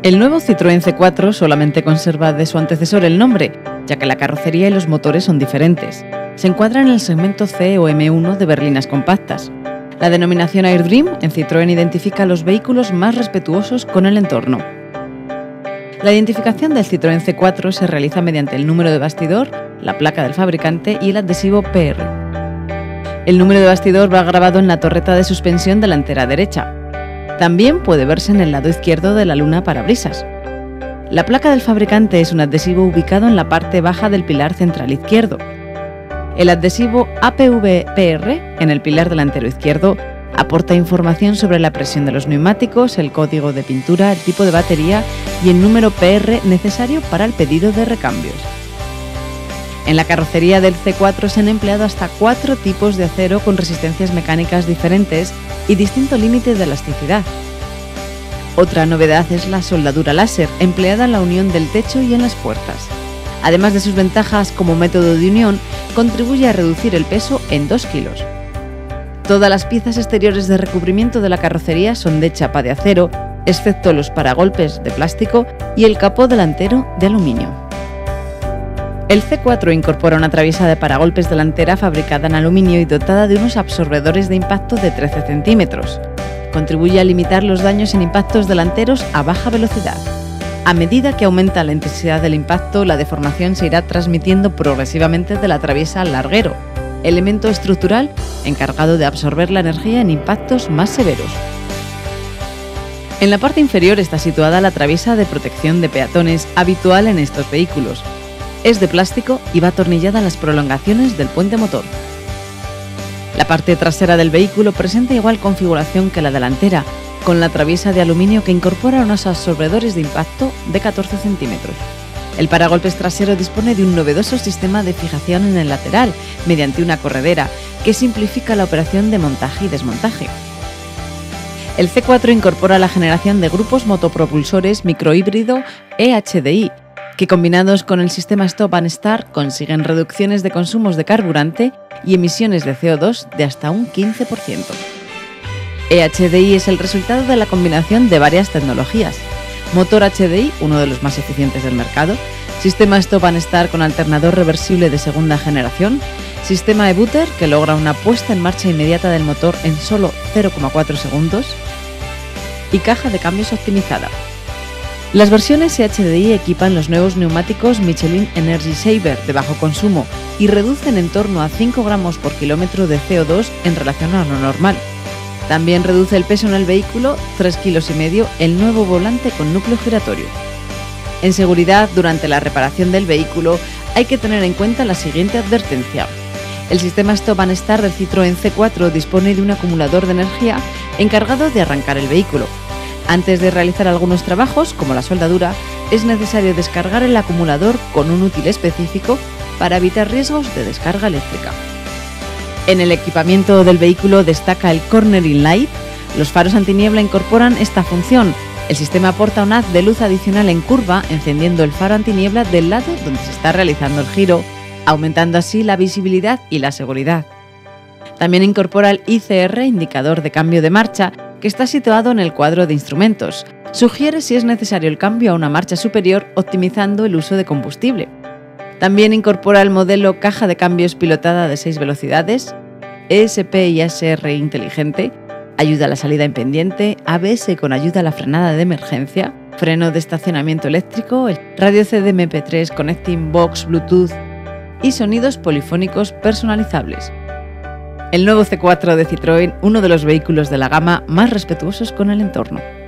El nuevo Citroën C4 solamente conserva de su antecesor el nombre, ya que la carrocería y los motores son diferentes. Se encuadra en el segmento C o M1 de berlinas compactas. La denominación AirDream en Citroën identifica los vehículos más respetuosos con el entorno. La identificación del Citroën C4 se realiza mediante el número de bastidor, la placa del fabricante y el adhesivo PR. El número de bastidor va grabado en la torreta de suspensión delantera derecha. También puede verse en el lado izquierdo de la luna parabrisas. La placa del fabricante es un adhesivo ubicado en la parte baja del pilar central izquierdo. El adhesivo APV-PR en el pilar delantero izquierdo aporta información sobre la presión de los neumáticos, el código de pintura, el tipo de batería y el número PR necesario para el pedido de recambios. En la carrocería del C4 se han empleado hasta 4 tipos de acero con resistencias mecánicas diferentes y distinto límite de elasticidad. Otra novedad es la soldadura láser, empleada en la unión del techo y en las puertas. Además de sus ventajas como método de unión, contribuye a reducir el peso en 2 kilos. Todas las piezas exteriores de recubrimiento de la carrocería son de chapa de acero, excepto los paragolpes de plástico y el capó delantero de aluminio. El C4 incorpora una traviesa de paragolpes delantera fabricada en aluminio y dotada de unos absorbedores de impacto de 13 centímetros. Contribuye a limitar los daños en impactos delanteros a baja velocidad. A medida que aumenta la intensidad del impacto, la deformación se irá transmitiendo progresivamente de la traviesa al larguero, elemento estructural encargado de absorber la energía en impactos más severos. En la parte inferior está situada la traviesa de protección de peatones habitual en estos vehículos. Es de plástico y va atornillada a las prolongaciones del puente motor. La parte trasera del vehículo presenta igual configuración que la delantera, con la traviesa de aluminio que incorpora unos absorbedores de impacto de 14 centímetros. El paragolpes trasero dispone de un novedoso sistema de fijación en el lateral, mediante una corredera, que simplifica la operación de montaje y desmontaje. El C4 incorpora la generación de grupos motopropulsores microhíbrido EHDI, que combinados con el sistema Stop and Start consiguen reducciones de consumos de carburante y emisiones de CO2 de hasta un 15%. EHDI es el resultado de la combinación de varias tecnologías: motor HDI, uno de los más eficientes del mercado, sistema Stop and Start con alternador reversible de segunda generación, sistema e-booter que logra una puesta en marcha inmediata del motor en solo 0,4 segundos y caja de cambios optimizada. Las versiones EHDI equipan los nuevos neumáticos Michelin Energy Saver de bajo consumo y reducen en torno a 5 gramos por kilómetro de CO2 en relación a lo normal. También reduce el peso en el vehículo, 3,5 kilos, el nuevo volante con núcleo giratorio. En seguridad, durante la reparación del vehículo, hay que tener en cuenta la siguiente advertencia. El sistema Stop and Start del Citroën C4 dispone de un acumulador de energía encargado de arrancar el vehículo. Antes de realizar algunos trabajos, como la soldadura, es necesario descargar el acumulador con un útil específico para evitar riesgos de descarga eléctrica. En el equipamiento del vehículo destaca el Cornering Light. Los faros antiniebla incorporan esta función. El sistema aporta un haz de luz adicional en curva, encendiendo el faro antiniebla del lado donde se está realizando el giro, aumentando así la visibilidad y la seguridad. También incorpora el ICR, indicador de cambio de marcha, que está situado en el cuadro de instrumentos. Sugiere si es necesario el cambio a una marcha superior, optimizando el uso de combustible. También incorpora el modelo caja de cambios pilotada de 6 velocidades, ESP y ASR inteligente, ayuda a la salida en pendiente, ABS con ayuda a la frenada de emergencia, freno de estacionamiento eléctrico, radio CD MP3, Connecting Box, Bluetooth y sonidos polifónicos personalizables. El nuevo C4 de Citroën, uno de los vehículos de la gama más respetuosos con el entorno.